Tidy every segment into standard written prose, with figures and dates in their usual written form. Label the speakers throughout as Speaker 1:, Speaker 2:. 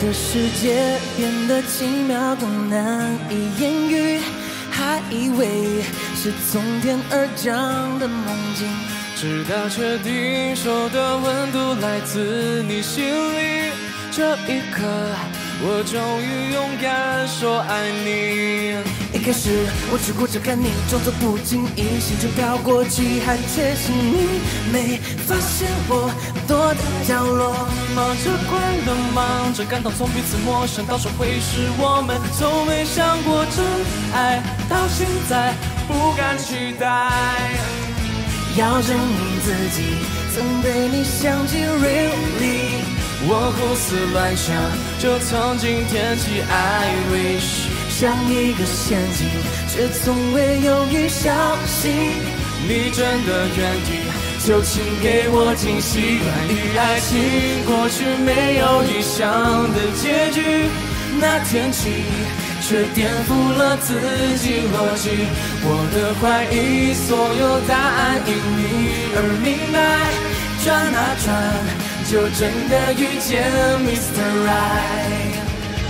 Speaker 1: 的世界变得奇妙更难以言喻，还以为是从天而降的梦境，
Speaker 2: 直到确定手的温度来自你心里，这一刻我终于勇敢说爱你。
Speaker 1: 一开始我只顾着看你，装作不经意，心就飘过去，还确信你没发现我躲在角落，
Speaker 2: 忙着快乐，忙着感动，从彼此陌生到说会是我们，从没想过真爱，到现在不敢期待。
Speaker 1: 要证明自己曾被你想起 really，
Speaker 2: 我胡思乱想，就曾经填起 I wish，
Speaker 1: 像一个陷阱，却从未犹豫相信
Speaker 2: 你真的愿意，就请给我惊喜。关于爱情，过去没有预想的结局，那天起却颠覆了自己逻辑。我的怀疑，所有答案因你而明白，转啊转，就真的遇见 Mr. Right。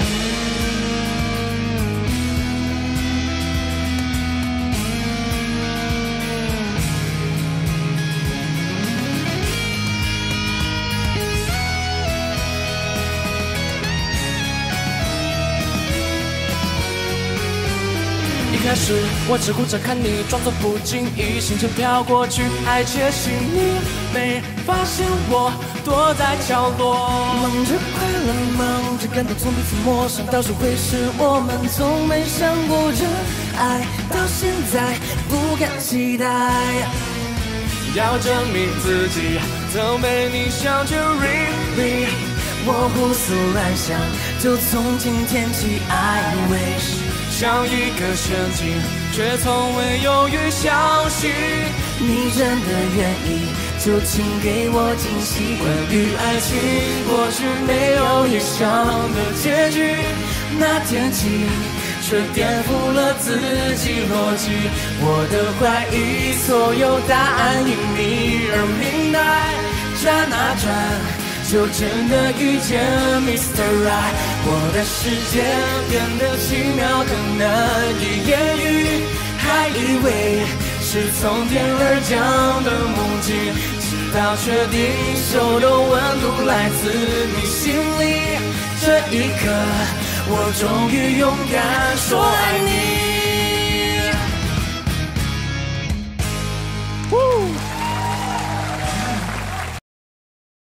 Speaker 2: 一开始我只顾着看你，装作不经意，心就飘过去，还确信你没发现我躲在角落，
Speaker 1: 忙着快乐，忙着感动，从彼此陌生到是会是我们，从没想过真爱，到现在不敢期待。
Speaker 2: 要证明自己曾被你想就 really，
Speaker 1: 我胡思乱想，就从今天起 I wish，
Speaker 2: 像一个陷阱，却从未犹豫相信
Speaker 1: 你真的愿意，就请给我惊喜。
Speaker 2: 关于爱情，过去没有预想的结局，那天起却颠覆了自己逻辑。我的怀疑，所有答案因你而明白，转啊转，就真的遇见 Mr. Right。 我的世界变得奇妙更难以言喻，还以为是从天而降的梦境，直到确定手的温度来自你心里，这一刻我终于勇敢说爱你。